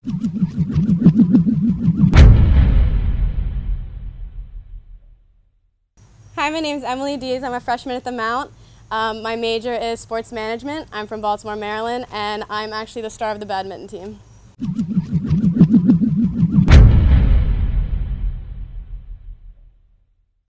Hi, my name is Emily Dees. I'm a freshman at the Mount. My major is sports management. I'm from Baltimore, Maryland, and I'm actually the star of the badminton team.